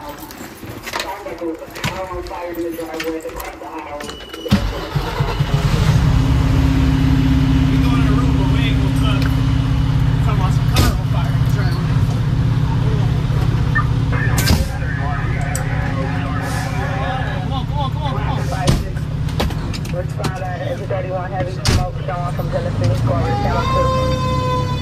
Fire in the driveway across the aisle. Everybody want heavy smoke showing from Tennessee, Scorpion Channel 2.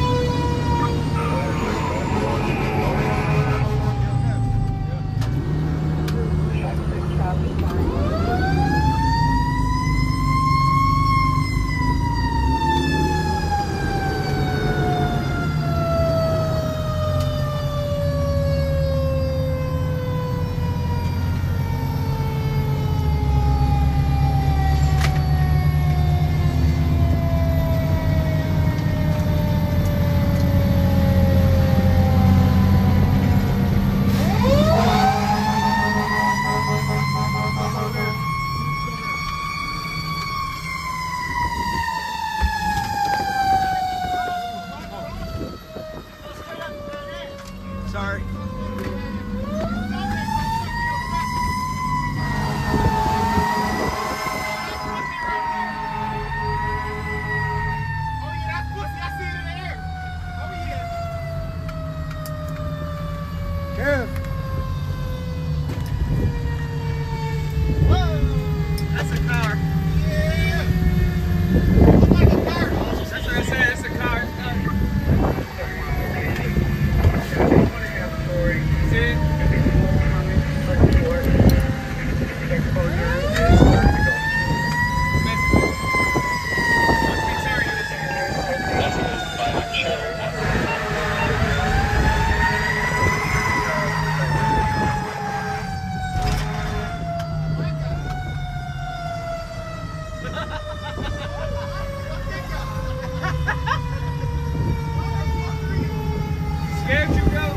Sorry. That's a car. Yeah. Looks like a car. That's what I said. It's a car. See it? Scared you, bro?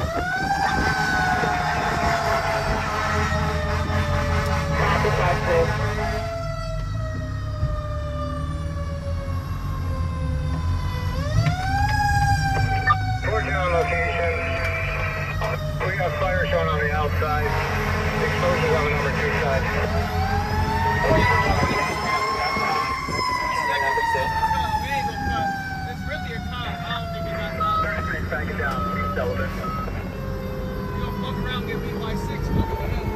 Working on location. We got fire showing on the outside. Exposures on the number 2 side. It's really a car. I don't think it got out. 33 back it down. East Sullivan. You gonna fuck around and get beat by 6 looking at that.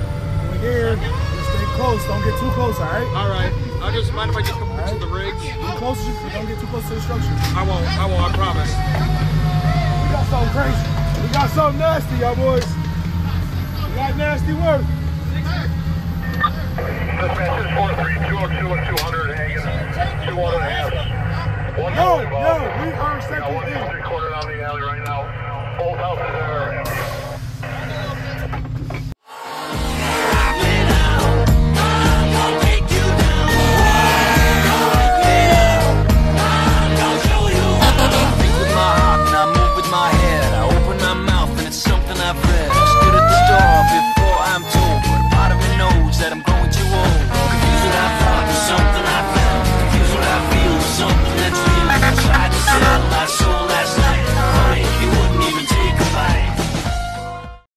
Here, just stay close. Don't get too close, all right? All right. I'll just mind if I just come to the rig. close as you can. Don't get too close to the structure. I won't, I promise. We got something crazy. We got something nasty, y'all boys. We got nasty work. Dispatch is 43202 and 200 Hagen. 2-1.5. One Yo, involved. we are We got second one in. recorded on the alley right now. Both houses are empty.